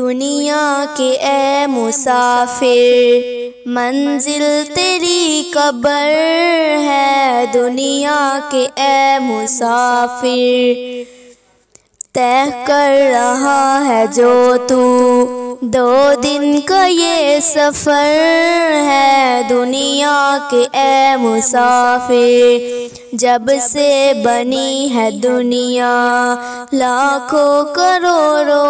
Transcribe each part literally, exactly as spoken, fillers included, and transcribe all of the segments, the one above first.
دنیا کے اے مسافر، منزل تیری قبر ہے۔ دنیا کے اے مسافر، طے کر رہا ہے جو تو دو دن کا یہ سفر ہے۔ دنیا کے اے مسافر، جب سے بنی ہے دنیا لاکھوں کروڑوں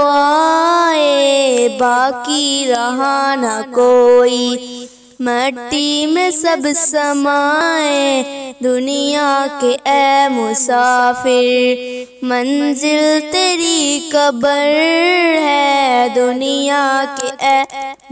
آئے، باقی رہا نہ کوئی، مٹی میں سب سمائے۔ دنیا کے اے مسافر، منزل تیری قبر ہے۔ دنیا کے اے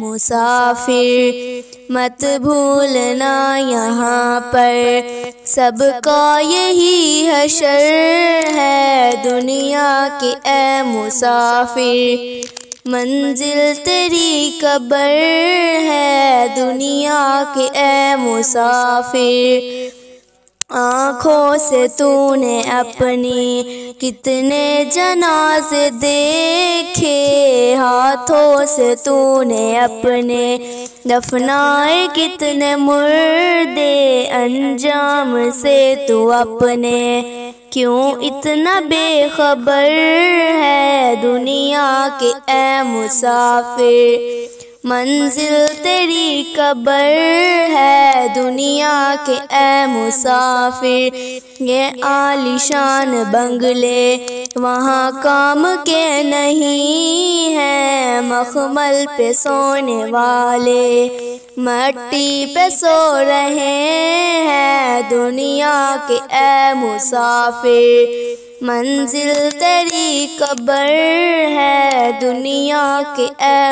مسافر، مت بھولنا یہاں پر سب کا یہی حشر ہے۔ دنیا کے اے مسافر، منزل تیری قبر ہے۔ دنیا کے اے مسافر، آنکھوں سے تو نے اپنی کتنے جنازے دیکھے، ہاتھوں سے تو نے اپنے دفنائے کتنے مردے، انجام سے تو اپنے کیوں اتنا بے خبر ہے۔ دنیا کے اے مسافر، منزل تیری قبر ہے۔ دنیا کے اے مسافر، یہ عالیشان بنگلے وہاں کام کے نہیں ہیں، مخمل پہ سونے والے مٹی پہ سو رہے ہیں۔ دنیا کے اے مسافر، منزل تیری قبر ہے۔ دنیا کے اے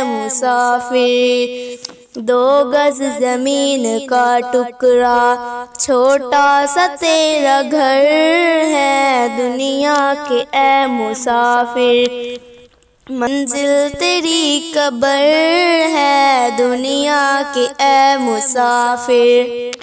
مسافر، دو گز زمین کا ٹکڑا چھوٹا سا تیرا گھر ہے۔ دنیا کے اے مسافر، منزل تیری قبر ہے۔ دنیا کے اے مسافر۔